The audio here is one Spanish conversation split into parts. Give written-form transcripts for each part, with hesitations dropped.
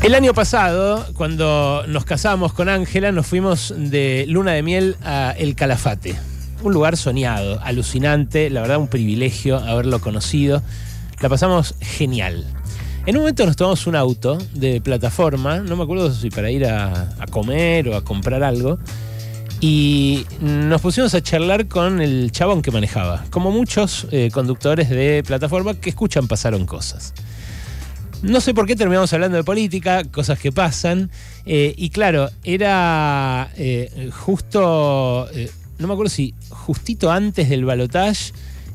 El año pasado, cuando nos casamos con Ángela, nos fuimos de luna de miel a El Calafate. Un lugar soñado, alucinante, la verdad un privilegio haberlo conocido. La pasamos genial. En un momento nos tomamos un auto de plataforma, no me acuerdo si para ir a comer o a comprar algo, y nos pusimos a charlar con el chabón que manejaba, como muchos conductores de plataforma que escuchan Pasaron Cosas. No sé por qué terminamos hablando de política, cosas que pasan, y claro, era justo, no me acuerdo si justito antes del balotaje,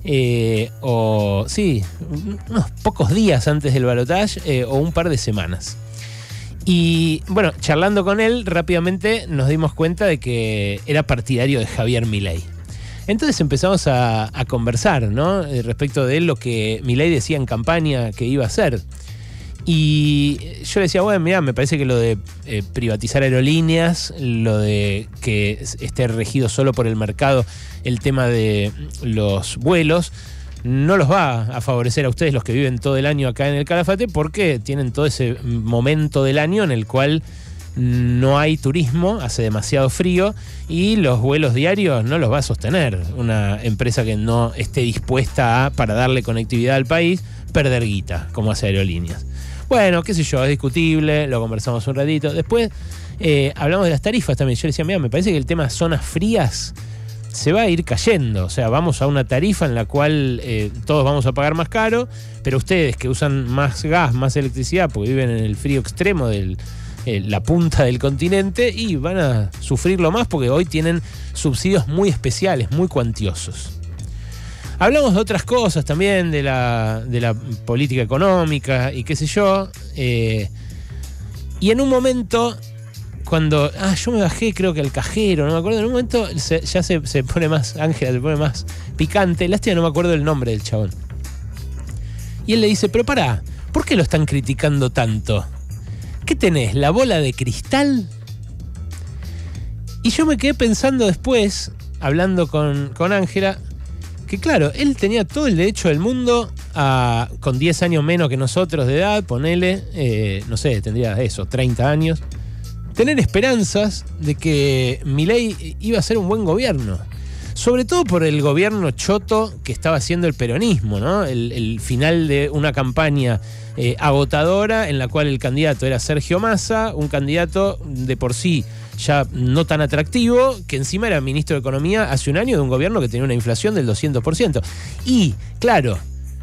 o sí, unos pocos días antes del balotaje, o un par de semanas. Y bueno, charlando con él, rápidamente nos dimos cuenta de que era partidario de Javier Milei. Entonces empezamos a conversar, ¿no? Respecto de lo que Milei decía en campaña que iba a hacer. Y yo le decía, bueno, mirá, me parece que lo de privatizar aerolíneas, lo de que esté regido solo por el mercado el tema de los vuelos, no los va a favorecer a ustedes, los que viven todo el año acá en el Calafate, porque tienen todo ese momento del año en el cual no hay turismo, hace demasiado frío y los vuelos diarios no los va a sostener una empresa que no esté dispuesta a, para darle conectividad al país, perder guita, como hace Aerolíneas. Bueno, qué sé yo, es discutible, lo conversamos un ratito. Después hablamos de las tarifas también. Yo le decía, mira, me parece que el tema zonas frías se va a ir cayendo. O sea, vamos a una tarifa en la cual todos vamos a pagar más caro, pero ustedes que usan más gas, más electricidad, porque viven en el frío extremo de la punta del continente, y van a sufrirlo más porque hoy tienen subsidios muy especiales, muy cuantiosos. Hablamos de otras cosas también, de la política económica y qué sé yo. Y en un momento, cuando yo me bajé, creo que al cajero, no me acuerdo, en un momento ya se pone más, Ángela se pone más picante. Lástima, no me acuerdo el nombre del chabón. Y él le dice, pero pará, ¿por qué lo están criticando tanto? ¿Qué tenés, la bola de cristal? Y yo me quedé pensando después, hablando con Ángela, que claro, él tenía todo el derecho del mundo con 10 años menos que nosotros de edad, ponele, no sé, tendría eso, 30 años, tener esperanzas de que Milei iba a ser un buen gobierno. Sobre todo por el gobierno choto que estaba haciendo el peronismo, ¿no? El final de una campaña agotadora en la cual el candidato era Sergio Massa, un candidato de por sí ya no tan atractivo, que encima era ministro de Economía hace un año de un gobierno que tenía una inflación del 200%. Y, claro,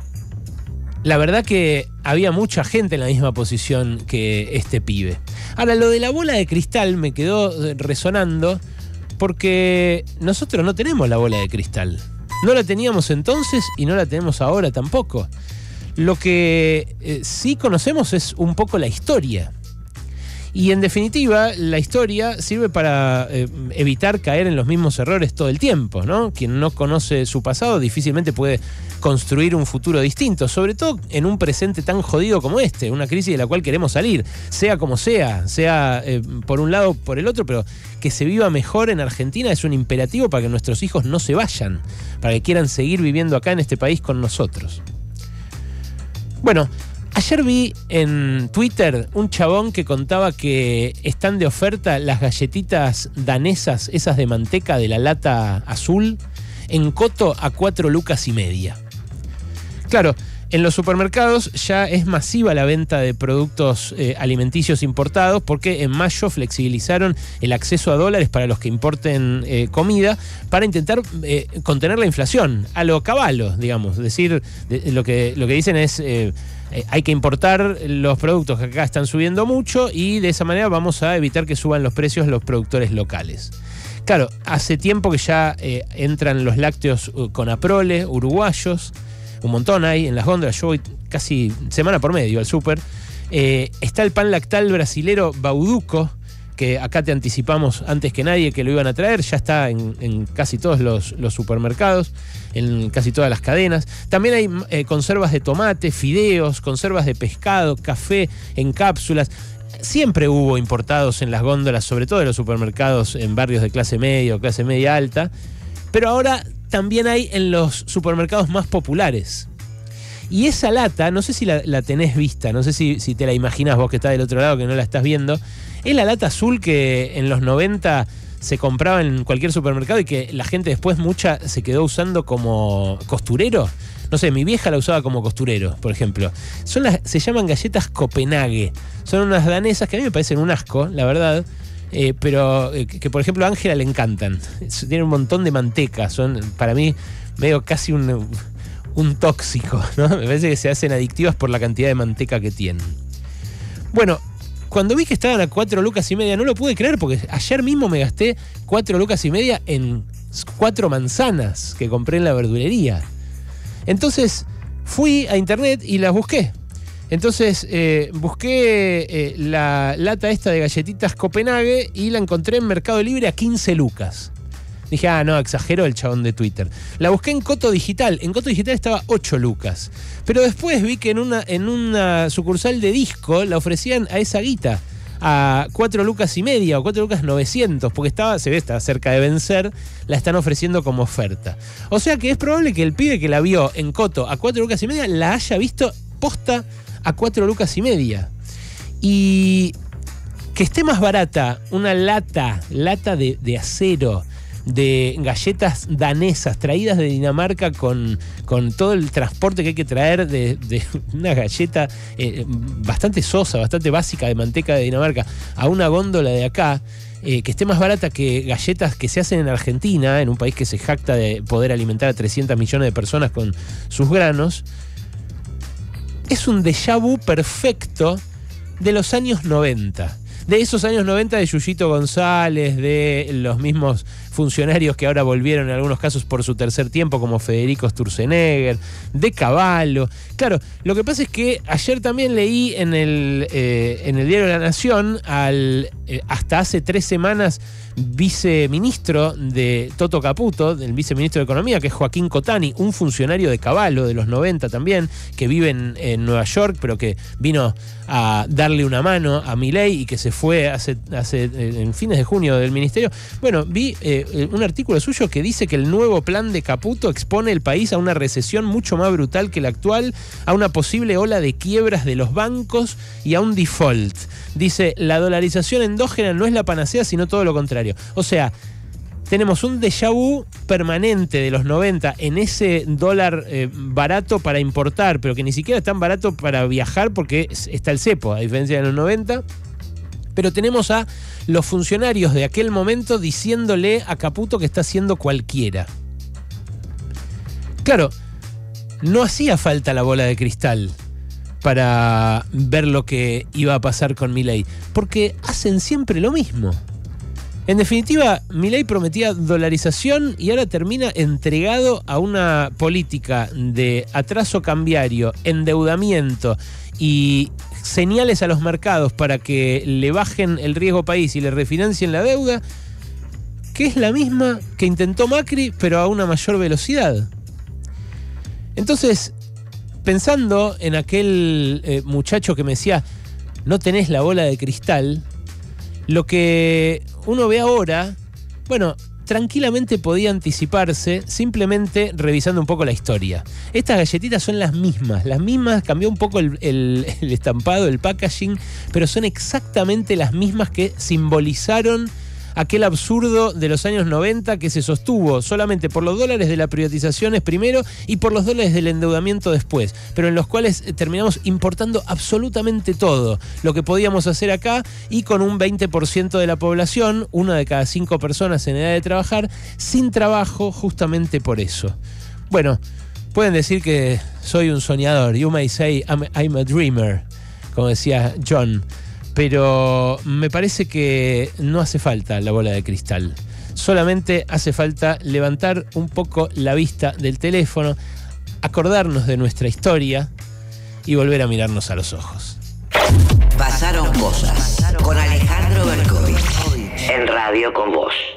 la verdad que había mucha gente en la misma posición que este pibe. Ahora, lo de la bola de cristal me quedó resonando porque nosotros no tenemos la bola de cristal. No la teníamos entonces y no la tenemos ahora tampoco. Lo que sí conocemos es un poco la historia. Y en definitiva, la historia sirve para evitar caer en los mismos errores todo el tiempo, ¿no? Quien no conoce su pasado difícilmente puede construir un futuro distinto, sobre todo en un presente tan jodido como este, una crisis de la cual queremos salir, sea como sea por un lado o por el otro, pero que se viva mejor en Argentina es un imperativo para que nuestros hijos no se vayan, para que quieran seguir viviendo acá en este país con nosotros. Bueno, ayer vi en Twitter un chabón que contaba que están de oferta las galletitas danesas, esas de manteca de la lata azul, en Coto a 4,5 lucas. Claro, en los supermercados ya es masiva la venta de productos alimenticios importados porque en mayo flexibilizaron el acceso a dólares para los que importen comida para intentar contener la inflación a lo caballo, digamos. Es decir, lo que dicen es hay que importar los productos que acá están subiendo mucho y de esa manera vamos a evitar que suban los precios los productores locales. Claro, hace tiempo que ya entran los lácteos con Aprole, uruguayos, un montón hay en las góndolas. Yo voy casi semana por medio al súper. Está el pan lactal brasilero Bauduco, que acá te anticipamos antes que nadie que lo iban a traer. Ya está en casi todos los supermercados, en casi todas las cadenas. También hay conservas de tomate, fideos, conservas de pescado, café en cápsulas. Siempre hubo importados en las góndolas, sobre todo en los supermercados en barrios de clase media o clase media alta. Pero ahora también hay en los supermercados más populares. Y esa lata, no sé si la tenés vista, no sé si te la imaginás vos que estás del otro lado, que no la estás viendo. Es la lata azul que en los 90 se compraba en cualquier supermercado y que la gente después mucha se quedó usando como costurero. No sé, mi vieja la usaba como costurero, por ejemplo. Se llaman galletas Copenhague. Son unas danesas que a mí me parecen un asco, la verdad. Pero que por ejemplo a Ángela le encantan. Tienen un montón de manteca. Son para mí medio casi un tóxico, ¿no? Me parece que se hacen adictivas por la cantidad de manteca que tienen. Bueno, cuando vi que estaban a 4 lucas y media, no lo pude creer porque ayer mismo me gasté 4 lucas y media en 4 manzanas que compré en la verdulería. Entonces fui a internet y las busqué. Entonces busqué la lata esta de galletitas Copenhague y la encontré en Mercado Libre a 15 lucas. Dije, no, exageró el chabón de Twitter. La busqué en Coto Digital. En Coto Digital estaba 8 lucas. Pero después vi que en una sucursal de Disco la ofrecían a esa guita, a 4 lucas y media o 4 lucas 900, porque estaba cerca de vencer, la están ofreciendo como oferta. O sea que es probable que el pibe que la vio en Coto a 4 lucas y media la haya visto posta a 4 lucas y media. Y que esté más barata una lata de acero de galletas danesas traídas de Dinamarca con todo el transporte que hay que traer de una galleta bastante sosa, bastante básica de manteca de Dinamarca a una góndola de acá, que esté más barata que galletas que se hacen en Argentina, en un país que se jacta de poder alimentar a 300 millones de personas con sus granos, es un déjà vu perfecto de los años 90. De esos años 90 de Yuyito González, de los mismos funcionarios que ahora volvieron en algunos casos por su tercer tiempo, como Federico Sturzenegger, de Cavallo. Claro, lo que pasa es que ayer también leí en el diario La Nación al hasta hace 3 semanas viceministro de Toto Caputo, del viceministro de Economía, que es Joaquín Cotani, un funcionario de Cavallo de los 90 también, que vive en Nueva York, pero que vino a darle una mano a Milei y que se fue hace en fines de junio del ministerio. Bueno, vi un artículo suyo que dice que el nuevo plan de Caputo expone el país a una recesión mucho más brutal que la actual, a una posible ola de quiebras de los bancos y a un default. Dice, la dolarización endógena no es la panacea, sino todo lo contrario. O sea, tenemos un déjà vu permanente de los 90 en ese dólar barato para importar, pero que ni siquiera es tan barato para viajar porque está el cepo, a diferencia de los 90. Pero tenemos a los funcionarios de aquel momento diciéndole a Caputo que está haciendo cualquiera. Claro, no hacía falta la bola de cristal para ver lo que iba a pasar con Milei, porque hacen siempre lo mismo. En definitiva, Milei prometía dolarización y ahora termina entregado a una política de atraso cambiario, endeudamiento y señales a los mercados para que le bajen el riesgo país y le refinancien la deuda, que es la misma que intentó Macri, pero a una mayor velocidad. Entonces, pensando en aquel muchacho que me decía, no tenés la bola de cristal, lo que uno ve ahora, bueno, tranquilamente podía anticiparse simplemente revisando un poco la historia. Estas galletitas son las mismas, cambió un poco el estampado, el packaging, pero son exactamente las mismas que simbolizaron aquel absurdo de los años 90 que se sostuvo solamente por los dólares de las privatizaciones primero y por los dólares del endeudamiento después, pero en los cuales terminamos importando absolutamente todo lo que podíamos hacer acá y con un 20% de la población, 1 de cada 5 personas en edad de trabajar, sin trabajo justamente por eso. Bueno, pueden decir que soy un soñador, you may say I'm a dreamer, como decía John. Pero me parece que no hace falta la bola de cristal. Solamente hace falta levantar un poco la vista del teléfono, acordarnos de nuestra historia y volver a mirarnos a los ojos. Pasaron cosas con Alejandro Berkovich en Radio con Vos.